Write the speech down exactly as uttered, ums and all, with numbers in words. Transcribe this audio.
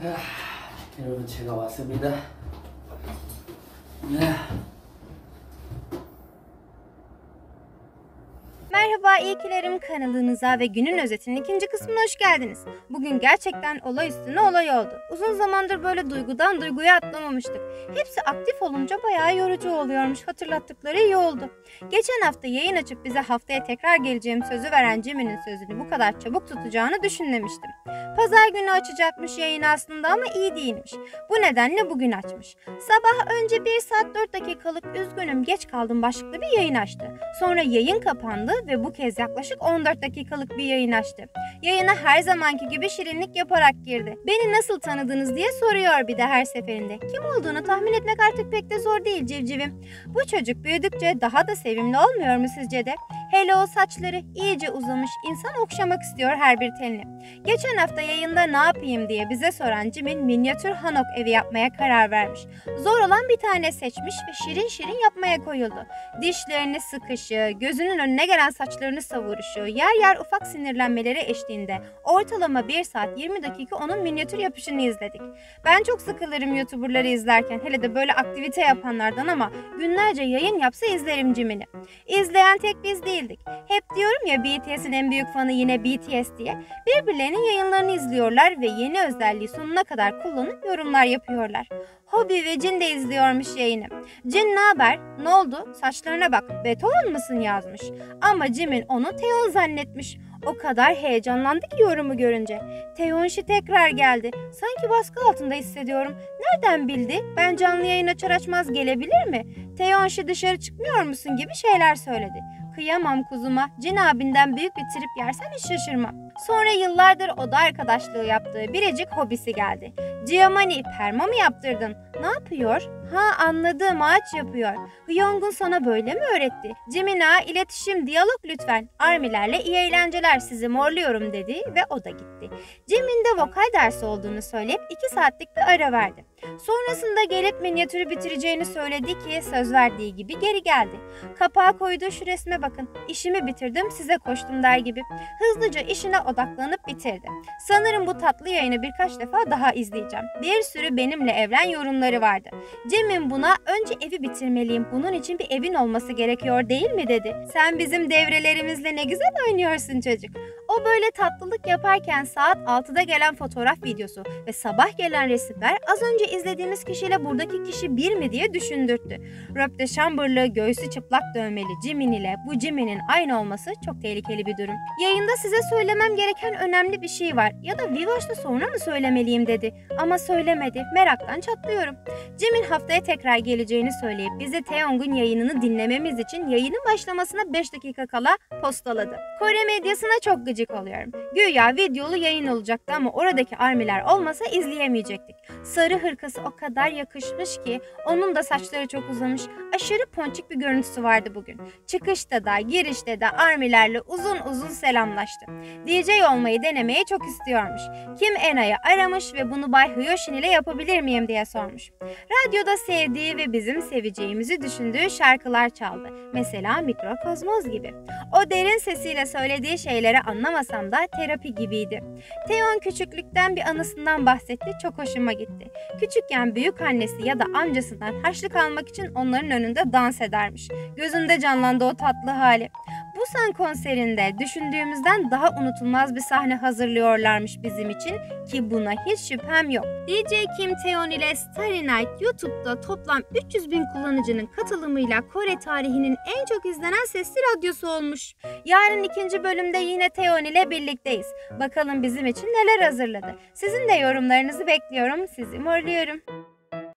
아, 여러분 제가 왔습니다. 네. Merhaba İyikilerim kanalınıza ve günün özetinin ikinci kısmına hoş geldiniz. Bugün gerçekten olay üstüne olay oldu. Uzun zamandır böyle duygudan duyguya atlamamıştık. Hepsi aktif olunca bayağı yorucu oluyormuş. Hatırlattıkları iyi oldu. Geçen hafta yayın açıp bize haftaya tekrar geleceğim sözü veren Jimmy'nin sözünü bu kadar çabuk tutacağını düşünmemiştim. Pazar günü açacakmış yayını aslında ama iyi değilmiş. Bu nedenle bugün açmış. Sabah önce bir saat dört dakikalık üzgünüm geç kaldım başlıklı bir yayın açtı. Sonra yayın kapandı ve bu kez yaklaşık on dört dakikalık bir yayın açtı. Yayına her zamanki gibi şirinlik yaparak girdi. Beni nasıl tanıdınız diye soruyor bir de her seferinde. Kim olduğunu tahmin etmek artık pek de zor değil civcivim. Bu çocuk büyüdükçe daha da sevimli olmuyor mu sizce de? Hele o saçları iyice uzamış, insan okşamak istiyor her bir telini. Geçen hafta yayında ne yapayım diye bize soran Jim'in minyatür hanok evi yapmaya karar vermiş. Zor olan bir tane seçmiş ve şirin şirin yapmaya koyuldu. Dişlerini sıkışı, gözünün önüne gelen saçlarını savuruşu, yer yer ufak sinirlenmeleri eşliğinde ortalama bir saat yirmi dakika onun minyatür yapışını izledik. Ben çok sıkılırım YouTuber'ları izlerken, hele de böyle aktivite yapanlardan, ama günlerce yayın yapsa izlerim Jim'ini. İzleyen tek biz değildik. Hep diyorum ya B T S'in en büyük fanı yine B T S diye. Birbirlerinin yayınlarını izliyorlar ve yeni özelliği sonuna kadar kullanıp yorumlar yapıyorlar. Hobby ve Jin de izliyormuş yayını. Jin ne haber? Ne oldu? Saçlarına bak. Beethoven mısın yazmış. Ama Jimin onu Taeyeon zannetmiş. O kadar heyecanlandı ki yorumu görünce. Taeyeonshi tekrar geldi. Sanki baskı altında hissediyorum. Nereden bildi? Ben canlı yayın açar açmaz gelebilir mi? Taeyeonshi dışarı çıkmıyor musun gibi şeyler söyledi. Kıyamam kuzuma. Jin abinden büyük bir trip yersen hiç şaşırmam. Sonra yıllardır oda arkadaşlığı yaptığı biricik hobisi geldi. Giovanni, perma mı yaptırdın? Ne yapıyor? Ha, anladım, ağaç yapıyor. Hyungun sana böyle mi öğretti? Jimina, iletişim, diyalog lütfen. Armilerle iyi eğlenceler, sizi morluyorum dedi ve o da gitti. Jimin de vokal dersi olduğunu söyleyip iki saatlik bir ara verdi. Sonrasında gelip minyatürü bitireceğini söyledi ki söz verdiği gibi geri geldi. Kapağa koyduğu şu resme bakın. İşimi bitirdim, size koştum der gibi. Hızlıca işine odaklanıp bitirdi. Sanırım bu tatlı yayını birkaç defa daha izleyeceğim. Bir sürü benimle evlen yorumları vardı. Cem'in buna önce evi bitirmeliyim, bunun için bir evin olması gerekiyor değil mi dedi. Sen bizim devrelerimizle ne güzel oynuyorsun çocuk. O böyle tatlılık yaparken saat altıda gelen fotoğraf videosu ve sabah gelen resimler az önce izlediğimiz kişiyle buradaki kişi bir mi diye düşündürttü. Röpte şambırlı, göğsü çıplak dövmeli Jimin ile bu Jimin'in aynı olması çok tehlikeli bir durum. Yayında size söylemem gereken önemli bir şey var ya da Vivoş'ta sonra mı söylemeliyim dedi. Ama söylemedi. Meraktan çatlıyorum. Jimin haftaya tekrar geleceğini söyleyip bize Taeyeon'un yayınını dinlememiz için yayının başlamasına beş dakika kala postaladı. Kore medyasına çok gıcık oluyorum. Güya videolu yayın olacaktı ama oradaki armiler olmasa izleyemeyecektik. Sarı hırkası o kadar yakışmış ki, onun da saçları çok uzamış, aşırı ponçik bir görüntüsü vardı bugün. Çıkışta da girişte de armilerle uzun uzun selamlaştı. D J olmayı denemeyi çok istiyormuş. Kim Ena'yı aramış ve bunu Bay Hyoshin ile yapabilir miyim diye sormuş. Radyoda sevdiği ve bizim seveceğimizi düşündüğü şarkılar çaldı. Mesela Mikrokozmoz gibi. O derin sesiyle söylediği şeyleri anlamasam da terapi gibiydi. Taeyeon küçüklükten bir anısından bahsetti, çok hoşuma gitti. Küçükken büyük annesi ya da amcasından harçlık almak için onların önünde dans edermiş. Gözümde canlandı o tatlı hali. Busan konserinde düşündüğümüzden daha unutulmaz bir sahne hazırlıyorlarmış bizim için ki buna hiç şüphem yok. D J Kim Taeyeon ile Starry Night YouTube'da toplam üç yüz bin kullanıcının katılımıyla Kore tarihinin en çok izlenen sesli radyosu olmuş. Yarın ikinci bölümde yine Taeyeon ile birlikteyiz. Bakalım bizim için neler hazırladı. Sizin de yorumlarınızı bekliyorum. Sizi morluyorum.